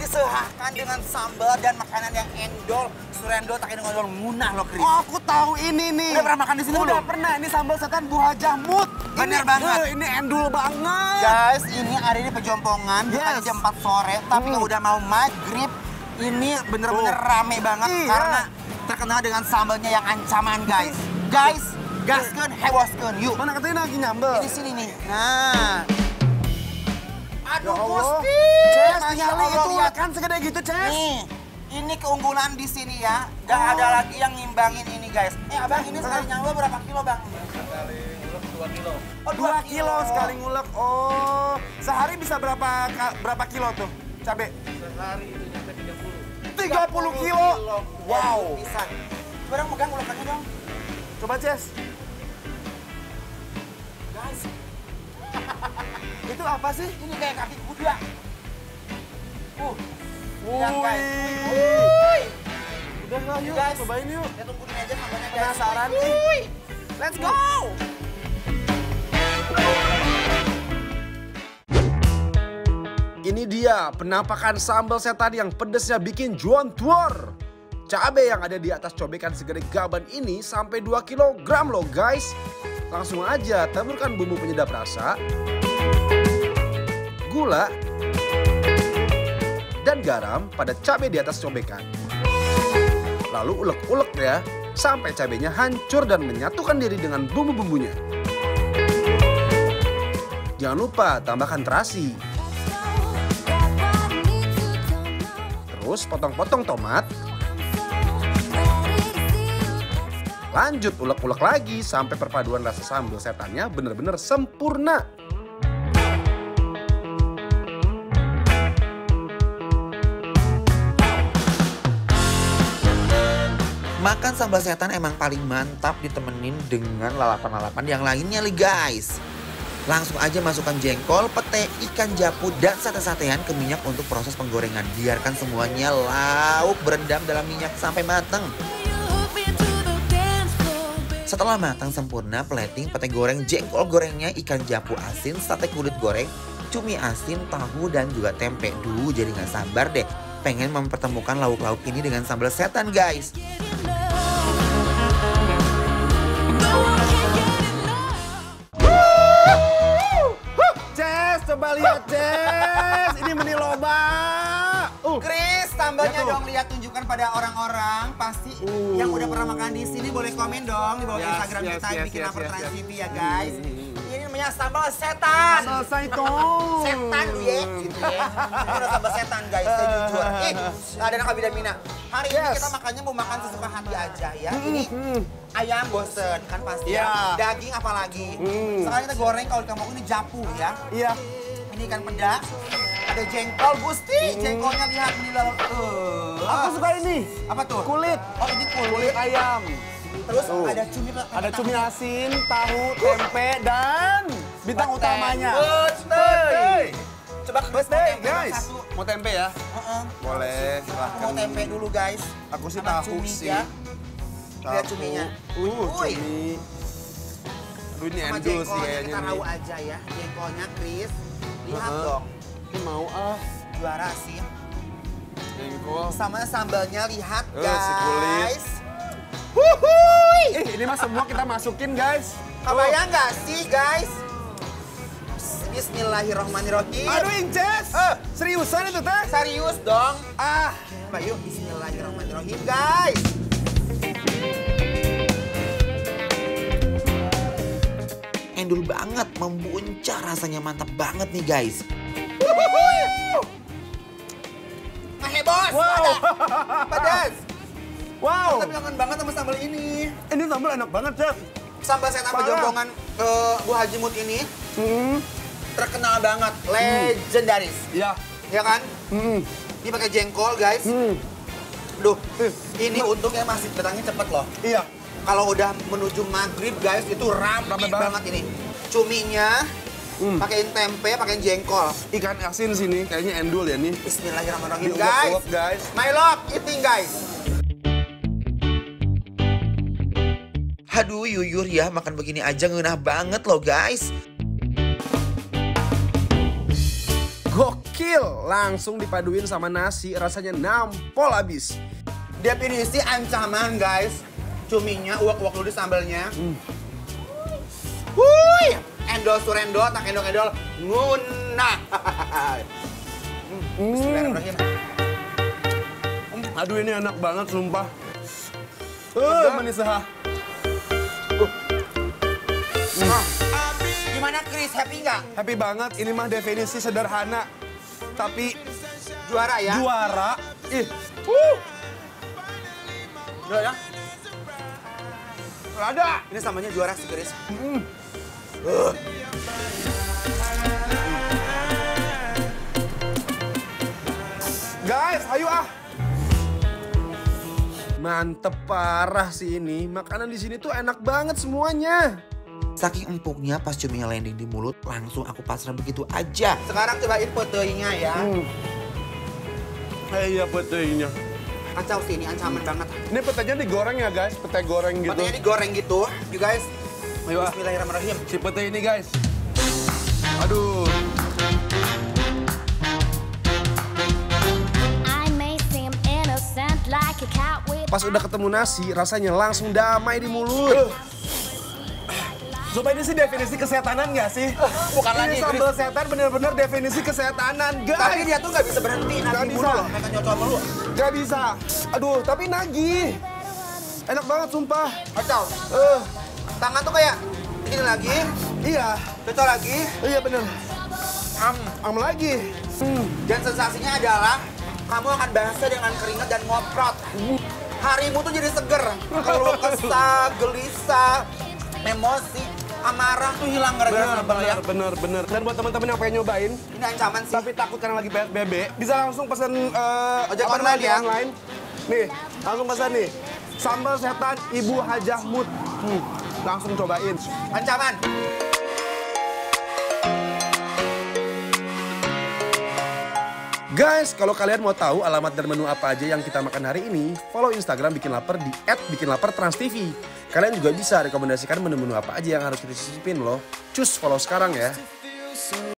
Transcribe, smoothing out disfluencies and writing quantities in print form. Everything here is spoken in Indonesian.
disehahkan dengan sambal dan makanan yang endol. Surendol tak ini ngondol munah loh, Chris. Oh, aku tahu ini nih. Udah pernah makan di sini belum? Udah pernah. Ini sambal setan Bu Hajah Mut. Bener banget. Ini endul banget. Guys, ini ada di Pejompongan, bukannya Yes. jam 4 sore, tapi kalau udah mau maghrib, ini bener-bener rame banget Iya. karena terkenal dengan sambalnya yang ancaman, guys. Guys, gaskeun, hewaskeun, yuk. Mana katanya lagi nyambel? Di sini nih. Nah. Aduh, Ya Allah. Gusti. Ces, Masya tinggal Allah, itu lihat. kan segede gitu, Ces. Nih, ini keunggulan di sini ya. Gak ada lagi yang ngimbangin ini, guys. Abang, ini sekali nyambel berapa kilo, Bang? Sekali ngulek 2 kilo. Oh, 2 kilo sekali ngulek. Oh, sehari bisa berapa kilo tuh cabe? Sehari itu nyampe 30. 30 kilo. Wow. Bisa. Coba dong megang ulekannya dong. Coba, Ces. Guys, Itu apa sih? ini kayak kaki kuda. Lihat, Wih. guys. Udah lah, yuk. Guys. Cobain yuk. Ya tungguin aja sambalnya, guys. Penasaran nih. Wuih. Let's go. Ini dia penampakan sambal setan yang pedesnya bikin juan-tuor. Cabai yang ada di atas cobekan segede gaban ini sampai 2 kg loh guys. Langsung aja taburkan bumbu penyedap rasa, gula, dan garam pada cabai di atas cobekan. Lalu ulek-ulek ya, sampai cabainya hancur dan menyatukan diri dengan bumbu-bumbunya. Jangan lupa tambahkan terasi. Terus potong-potong tomat. Lanjut ulek-ulek lagi sampai perpaduan rasa sambal setannya bener-bener sempurna. Makan sambal setan emang paling mantap ditemenin dengan lalapan-lalapan yang lainnya nih, guys. Langsung aja masukkan jengkol, pete, ikan japu, dan sate-satean ke minyak untuk proses penggorengan. Biarkan semuanya lauk berendam dalam minyak sampai matang. Setelah matang sempurna, plating, pete goreng, jengkol gorengnya, ikan japu asin, sate kulit goreng, cumi asin, tahu, dan juga tempe. Duh, jadi nggak sabar deh. Pengen mempertemukan lauk-lauk ini dengan sambal setan, guys. Ces, coba lihat, Ces. Ini meni loba. Chris, sambalnya Ya tuh. dong, lihat tunjukkan pada orang-orang. Pasti yang udah pernah makan di sini boleh komen dong di bawah Yes, Instagram yes, kita yes, bikin yes, lapor yes, Trans yes. TV ya, guys. Ini namanya sambal setan. Selesai toh. Setan ya, gitu ya. Ini udah sambal setan, guys, saya jujur. Ada anak Abida Mina. Hari ini Yes. kita makannya mau makan sesuka hati aja ya. Ini ayam bosen kan pasti Iya. ya. Daging apalagi. Sekarang kita goreng kalau di kampung ini japu ya. Iya. Ini ikan peda. Ada jengkol, Gusti. Jengkolnya lihat ini lalu. Aku suka ini. Apa tuh? Kulit. Oh, ini kulit. Kulit ayam. Terus Tuh. ada cumi. Ada cumi asin, tahu, tempe, dan bintang utamanya. Betul. Coba Betul, tempe guys. satu. Mau tempe ya? Heeh. Boleh, Aku silahkan. mau tempe dulu, guys. Aku sih Sama tahu cumi, sih. ya. Tahu. Lihat cuminya. Wuih. Cumi. Aduh, ini Sama endul sih jengkolnya kayaknya kita nih. tahu aja ya. Jengkolnya, Chris. Lihat Heeh. dong. Ini mau ah. Juara sih. Jengkol. Sama sambalnya, lihat, Si kulit. guys. Wuhui. Ini mah semua kita masukin, guys. Kebayang nggak sih, guys? Bismillahirrohmanirrohim. Aduh, Inces. Seriusan itu, Teh? Serius dong. Ah. Coba yuk, bismillahirrohmanirrohim, guys. Endul banget, membuncah, rasanya mantap banget nih, guys. Mahe bos, Wow. ada. Pedas. Wow. Tapi kangen banget sama sambal ini. Ini sambal enak banget, Chef. Sambal setan Parah. Pejompongan Bu Haji Mut ini terkenal banget, legendaris. Iya. Ya kan? Ini pakai jengkol, guys. Duh, ini untungnya masih datangnya cepet loh. Iya. Kalau udah menuju maghrib, guys, itu rame Rame banget. banget. Ini. Cuminya, pakein tempe, pakein jengkol. Ikan asin sini kayaknya endul ya nih. Bismillahirrahmanirrahim, guys. Diulek-ulek, guys. My love, eating, guys. Aduh, yuyur ya, makan begini aja ngeunah banget loh, guys. Gokil. gokil. Langsung dipaduin sama nasi, rasanya nampol abis. Definisi ancaman guys. Cuminya, uak-uak dulu di sambalnya. Wuih, endol surendol, tak endol-endol, ngunah. Bismillahirrahmanirrahim. Aduh ini enak banget sumpah. Manis ha. Gimana Chris, happy nggak? Happy banget. Ini mah definisi sederhana. Tapi Juara ya? juara. Ih. Juara ya? Ada. Ini samanya juara sih Chris. Guys, ayo ah. Mantep parah sih ini. Makanan di sini tuh enak banget semuanya. Saking empuknya pas cuminya landing di mulut, langsung aku pasrah begitu aja. Sekarang cobain petainya ya. Iya petainya. Kacau sih, ini ancaman banget. Ini petainya digoreng ya guys, petai goreng gitu. Petainya digoreng gitu, you guys. Ayo ah. Bismillahirrahmanirrahim. Si petai ini guys. Aduh. Pas udah ketemu nasi, rasanya langsung damai di mulut. Coba ini sih definisi kesehatanan nggak sih? Bukan Ini lagi, sambal setan bener-bener definisi kesehatanan guys. Tapi dia tuh nggak bisa berhenti, Nggak nanti bisa. mulu. Mereka nyocok mulu. Gak bisa. Aduh, tapi nagih. Enak banget sumpah. Kacau. Tangan tuh kayak begini lagi, Iya, cocok lagi. iya bener. Am lagi. Dan sensasinya adalah kamu akan basah dengan keringat dan ngoprot. Harimu tuh jadi seger. Kalau kesah, gelisah, emosi, amarah tuh hilang gara-gara sambal ya. Bener. Dan buat teman-teman yang pengen nyobain, Ini ancaman sih. tapi takut karena lagi PSBB, bisa langsung pesan Ojek apa online namanya, ya? online. Nih, langsung pesan nih. Sambal setan Ibu Hajah Mut. Langsung cobain. Ancaman. Guys, kalau kalian mau tahu alamat dan menu apa aja yang kita makan hari ini, follow Instagram Bikin Lapar di @bikinlaparTransTV. Kalian juga bisa rekomendasikan menu-menu apa aja yang harus kita cicipin loh. Cus, follow sekarang ya.